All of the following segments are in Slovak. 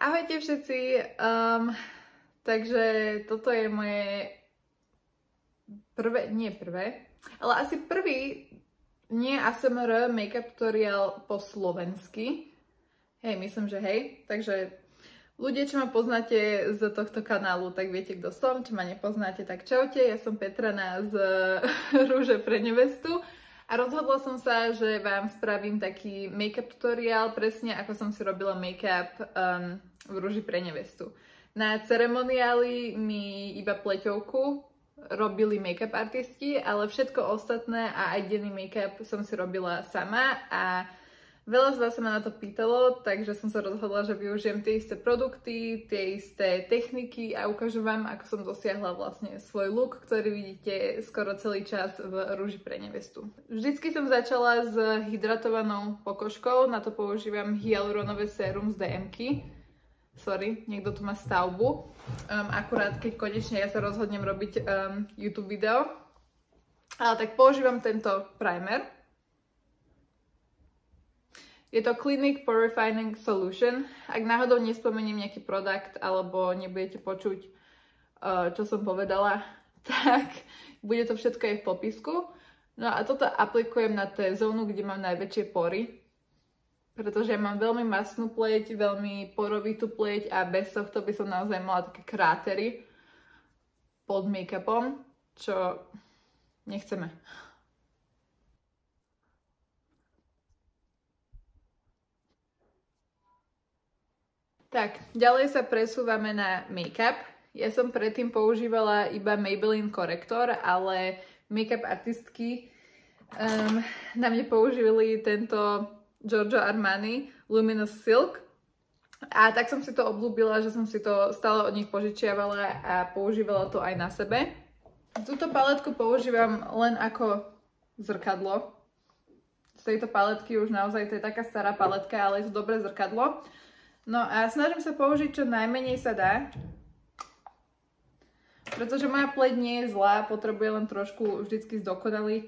Ahojte všetci, takže toto je moje ale asi prvý nie ASMR make-up tutorial po slovensky. Hej, myslím, že hej. Takže ľudia, čo ma poznáte z tohto kanálu, tak viete, kto som. Čo ma nepoznáte, tak čaute. Ja som Petrana z Rúže pre nevestu. A rozhodla som sa, že vám spravím taký make-up tutoriál, presne ako som si robila make-up v Rúži pre nevestu. Na ceremoniáli mi iba pleťovku robili make-up artisti, ale všetko ostatné a aj denný make-up som si robila sama a veľa z vás sa ma na to pýtalo, takže som sa rozhodla, že využijem tie isté produkty, tie isté techniky a ukážem vám, ako som dosiahla vlastne svoj look, ktorý vidíte skoro celý čas v Rúži pre nevestu. Vždycky som začala s hydratovanou pokožkou, na to používam hyaluronové sérum z DM-ky. Sorry, niekto tu má stavbu. Akurát keď konečne ja sa rozhodnem robiť YouTube video. Ale tak používam tento primer. Je to Clinique Pore Refining Solution. Ak náhodou nespomeniem nejaký produkt alebo nebudete počuť, čo som povedala, tak bude to všetko aj v popisku. No a toto aplikujem na T-zónu, kde mám najväčšie pory, pretože ja mám veľmi masnú pleť, veľmi porovitú pleť a bez tohto by som naozaj mala také krátery pod make-upom, čo nechceme. Tak, ďalej sa presúvame na make-up. Ja som predtým používala iba Maybelline korektor, ale make-up artistky na mne použili tento Giorgio Armani Luminous Silk. A tak som si to obľúbila, že som si to stále od nich požičiavala a používala to aj na sebe. Túto paletku používam len ako zrkadlo. Z tejto paletky už naozaj to je taká stará paletka, ale je to dobré zrkadlo. No a snažím sa použiť čo najmenej sa dá, pretože moja pleť nie je zlá, potrebuje len trošku vždycky zdokonaliť,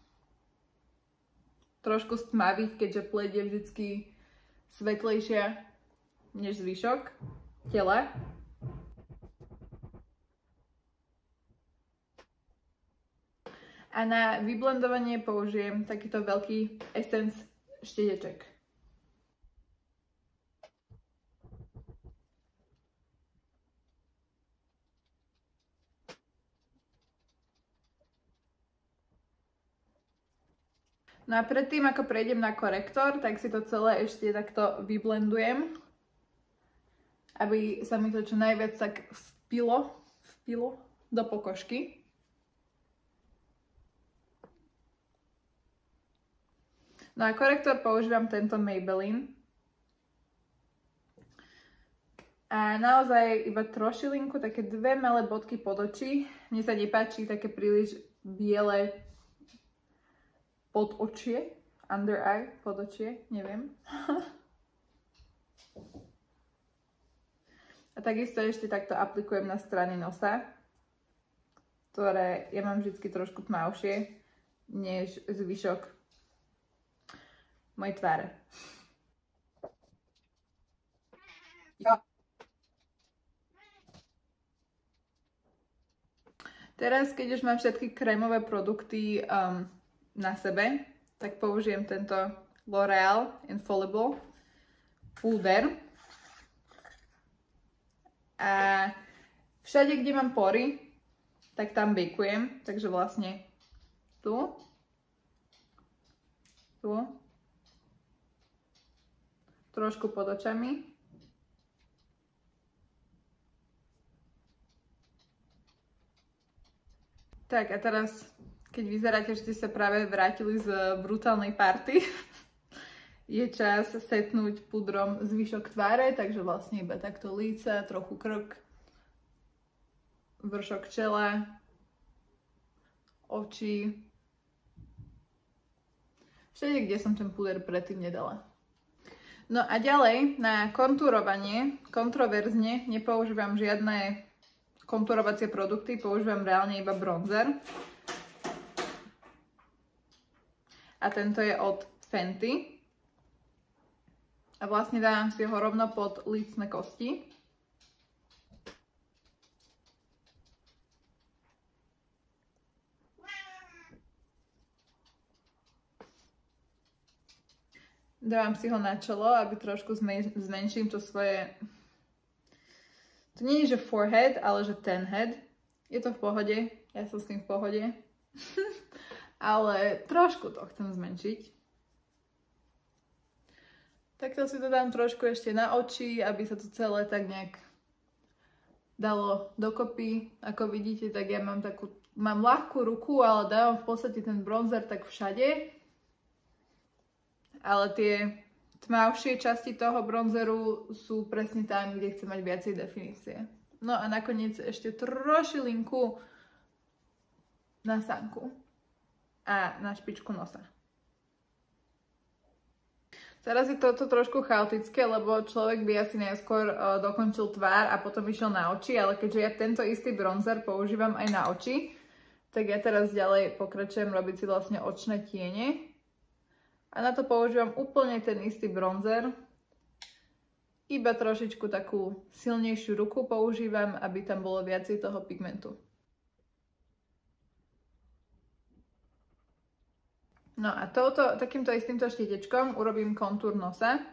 trošku stmaviť, keďže pleť je vždycky svetlejšia než zvyšok tela. A na vyblendovanie použijem takýto veľký Essence štedeček. No a predtým, ako prejdem na korektor, tak si to celé ešte takto vyblendujem, aby sa mi to čo najviac tak vpilo do pokožky. No a korektor používam tento Maybelline. A naozaj iba trošilinku, také dve malé bodky pod oči. Mne sa nepáči také príliš biele pod očie, under eye, pod očie, neviem. A takisto ešte takto aplikujem na strany nosa, ktoré ja mám vždy trošku tmavšie než zvyšok mojej tváre. Teraz, keď už mám všetky krémové produkty na sebe, tak použijem tento L'Oreal Infallible púder. A všade, kde mám pory, tak tam bejkujem. Takže vlastne tu, trošku pod očami. Tak a teraz, keď vyzeráte, že ste sa práve vrátili z brutálnej party, je čas setnúť pudrom zvyšok tváre, takže vlastne iba takto líca, trochu krk, vršok čela, oči, všade, kde som ten puder predtým nedala. No a ďalej, na kontúrovanie, kontroverzne, nepoužívam žiadne kontúrovacie produkty, používam reálne iba bronzer. A tento je od Fenty. a vlastne dávam si ho rovno pod lícne kosti. Dávam si ho na čelo, aby trošku zmenším to svoje... To nie je, že forehead, ale že ten head. Je to v pohode, ja som s tým v pohode. Ale trošku to chcem zmenšiť. Takto si to dám trošku ešte na oči, aby sa to celé tak nejak dalo dokopy. Ako vidíte, tak ja mám ľahkú ruku, ale dávam v podstate ten bronzer tak všade. Ale tie tmavšie časti toho bronzeru sú presne tam, kde chcem mať viacej definície. No a nakoniec ešte trošilinku na sánku a na špičku nosa. Teraz je toto trošku chaotické, lebo človek by asi najskôr dokončil tvár a potom išiel na oči, ale keďže ja tento istý bronzer používam aj na oči, tak ja teraz ďalej pokračujem robiť si vlastne očné tiene. A na to používam úplne ten istý bronzer. Iba trošičku takú silnejšiu ruku používam, aby tam bolo viacej toho pigmentu. No a takýmto istýmto štietečkom urobím kontúr nosa.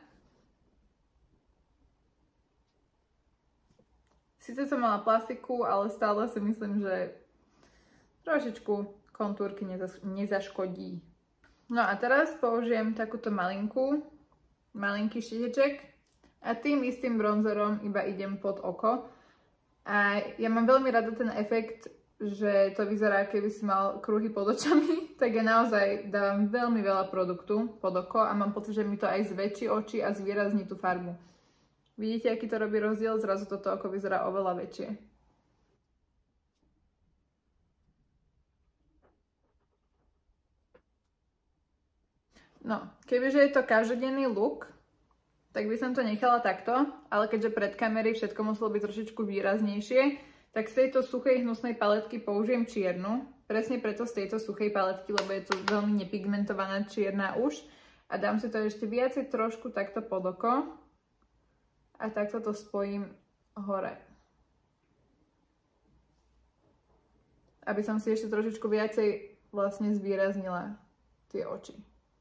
Sice som mala plastiku, ale stále si myslím, že trošičku kontúrky nezaškodí. No a teraz použijem takúto malinký štieteček a tým istým bronzerom iba idem pod oko. A ja mám veľmi rada ten efekt, že to vyzerá, keby si mal kruhy pod očami, tak ja naozaj dávam veľmi veľa produktu pod oko a mám pocit, že mi to aj zväčší oči a zvýrazní tú farbu. Vidíte, aký to robí rozdiel? Zrazu toto oko vyzerá oveľa väčšie. No, kebyže je to každodenný look, tak by som to nechala takto, ale keďže pred kamery všetko muselo byť trošičku výraznejšie, tak z tejto suchej hnusnej paletky použijem čiernu. Presne preto z tejto suchej paletky, lebo je to veľmi nepigmentovaná čierna už. A dám si to ešte viacej trošku takto pod oko. A takto to spojím hore. Aby som si ešte trošičku viacej vlastne zvýraznila tie oči.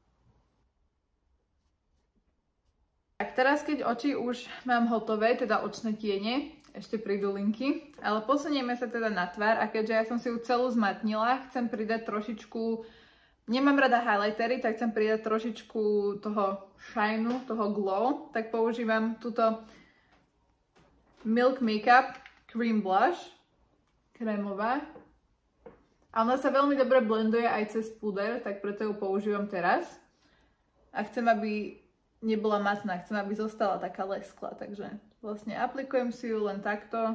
Tak teraz, keď oči už mám hotové, teda očné tiene, ešte prídu linky, ale posunieme sa teda na tvár a keďže ja som si ju celú zmatnila, chcem pridať trošičku, nemám rada highlightery, tak chcem pridať trošičku toho shineu, toho glow, tak používam túto Milk Makeup Cream Blush, krémová. A ona sa veľmi dobre blenduje aj cez puder, tak preto ju používam teraz. A chcem, aby nebola matná, chcem, aby zostala taká lesklá, takže vlastne aplikujem si ju len takto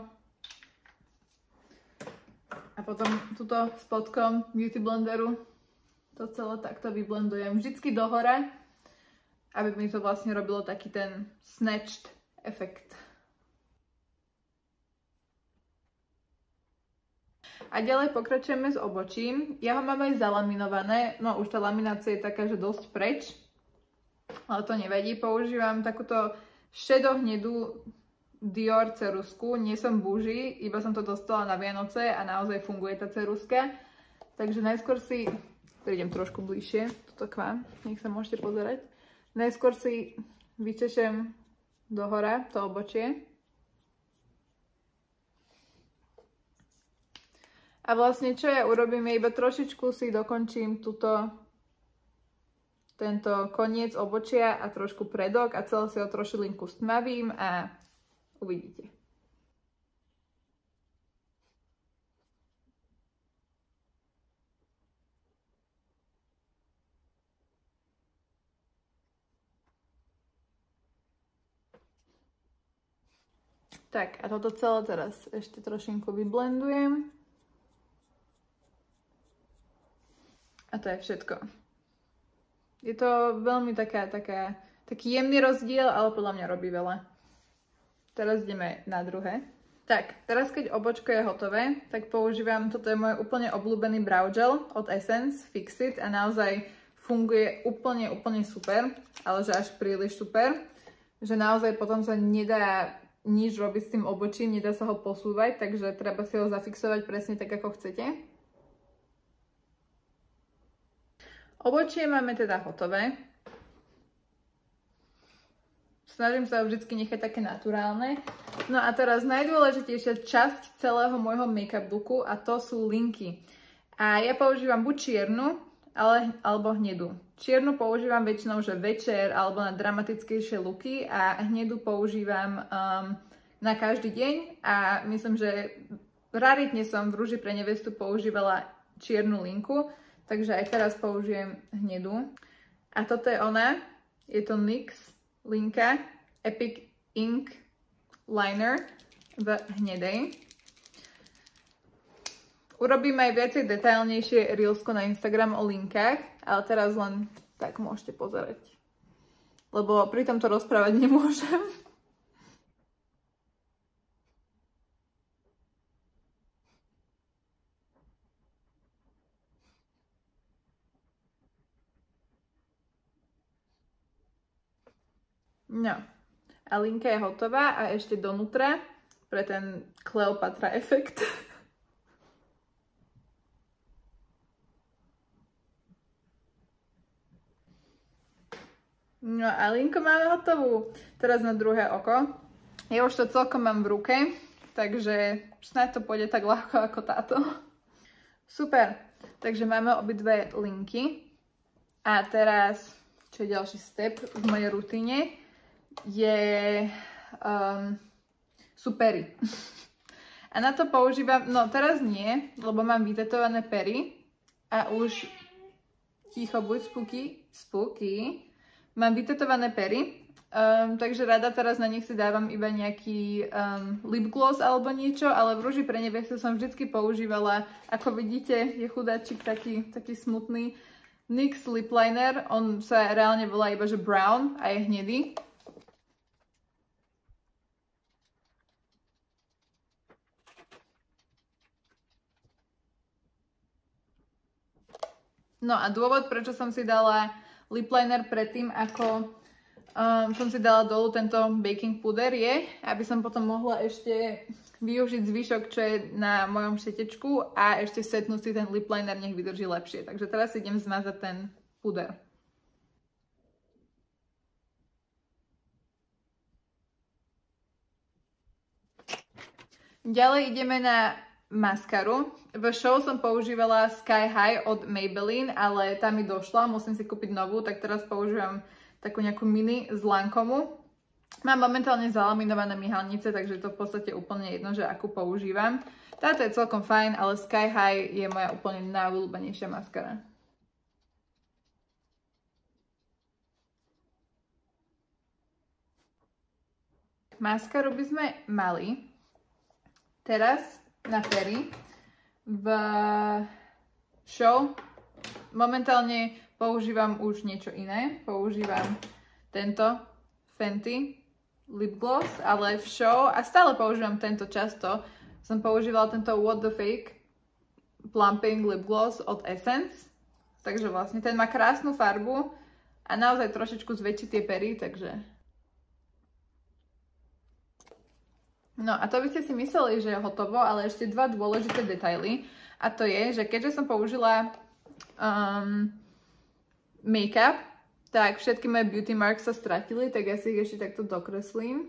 a potom túto spodkom Beauty Blenderu to celé takto vyblendujem vždycky dohora, aby mi to vlastne robilo taký ten snatched efekt. A ďalej pokračujeme s obočím. Ja ho mám aj zalaminované, no už tá laminácia je taká, že dosť preč. Ale to nevadí, používam takúto šedohnedú Dior ceruzku, nie som bougie, iba som to dostala na Vianoce a naozaj funguje tá ceruska. Takže najskôr si, prídem trošku bližšie, tuto k vám, nech sa môžete pozerať. Najskôr si vyčešem dohora to obočie. A vlastne čo ja urobím, je iba trošičku si dokončím tento koniec obočia a trošku predok a celé si ho trošilinku stmavím a uvidíte. Tak a toto celé teraz ešte trošinku vyblendujem. A to je všetko. Je to veľmi taký jemný rozdiel, ale podľa mňa robí veľa. Teraz ideme na druhé. Tak, teraz keď obočko je hotové, tak používam, toto je môj úplne obľúbený brow gel od Essence Fix It a naozaj funguje úplne super, ale že až príliš super. že naozaj potom sa nedá nič robiť s tým obočím, nedá sa ho posúvať, takže treba si ho zafixovať presne tak, ako chcete. Obočie máme teda hotové. Snažím sa ho vždy nechať také naturálne. No a teraz najdôležitejšia časť celého môjho make-up looku a to sú linky. A ja používam buď čiernu, alebo hnedú. Čiernu používam väčšinou, že večer alebo na dramatickejšie looky a hnedú používam na každý deň a myslím, že raritne som v Rúži pre nevestu používala čiernu linku, takže aj teraz použijem hnedú. A toto je ona, je to NYX linka Epic Ink Liner v hnedej. Urobím aj viacej detailnejšie reelsko na Instagram o linkách, ale teraz len tak môžete pozerať. Lebo pri tomto rozprávať nemôžem. No. A linka je hotová a ešte donútra pre ten Kleopatra efekt. No a linku máme hotovú. Teraz na druhé oko. Ja už to celkom mám v ruke, takže snáď to pôjde tak ľahko ako táto. Super. Takže máme obidve linky. A teraz, čo je ďalší step v mojej rutine, sú pery. A na to používam, no teraz nie, lebo mám vytetované pery a už ticho, buď spooky. Mám vytetované pery, takže rada teraz na nich si dávam iba nejaký lip gloss alebo niečo, ale v Rúži pre nevestu som vždycky používala, ako vidíte, je chudáčik taký smutný NYX lip liner, on sa reálne volá iba že brown a je hnedý. No a dôvod, prečo som si dala lip liner predtým, ako som si dala dolu tento baking puder je, aby som potom mohla ešte využiť zvyšok, čo je na mojom štetečku a ešte setnúť si ten lip liner, nech vydrží lepšie. Takže teraz si idem zmazať ten puder. Ďalej ideme na maskaru. V show som používala Sky High od Maybelline, ale tá mi došla, musím si kúpiť novú, tak teraz používam takú nejakú mini z Lancomu. Mám momentálne zalaminované myhalnice, takže to v podstate úplne jedno, že akú používam. Táto je celkom fajn, ale Sky High je moja úplne najobľúbenejšia maskara. Maskaru by sme mali teraz na pery. V show momentálne používam už niečo iné. Používam tento Fenty lip gloss, ale v show, a stále používam tento často, som používala tento What the Fake Plumping lip gloss od Essence. Takže vlastne ten má krásnu farbu a naozaj trošičku zväčší tie pery, takže... No a to by ste si mysleli, že je hotovo, ale ešte dva dôležité detaily. A to je, že keďže som použila make-up, tak všetky moje beauty marks sa stratili, tak ja si ich ešte takto dokreslím.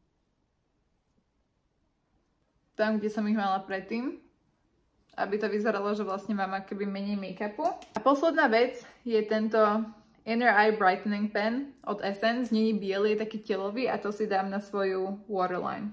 Tam, kde som ich mala predtým. Aby to vyzeralo, že vlastne mám akoby menej make-upu. A posledná vec je tento Inner Eye Brightening Pen od Essence. Nie je biely, je taký telový a to si dám na svoju waterline.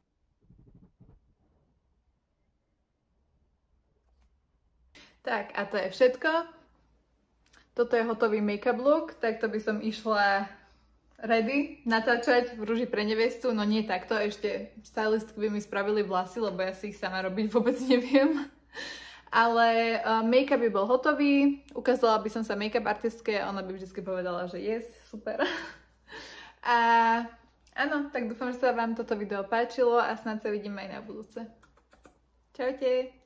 Tak a to je všetko. Toto je hotový make-up look, takto by som išla ready natáčať v Rúži pre nevestu, no nie takto, ešte stylistky by mi spravili vlasy, lebo ja si ich sama robiť vôbec neviem. Ale make-up by bol hotový, ukázala by som sa make-up artistke a ona by vždy povedala, že yes, super. A áno, tak dúfam, že sa vám toto video páčilo a snad sa vidíme aj na budúce. Čaute!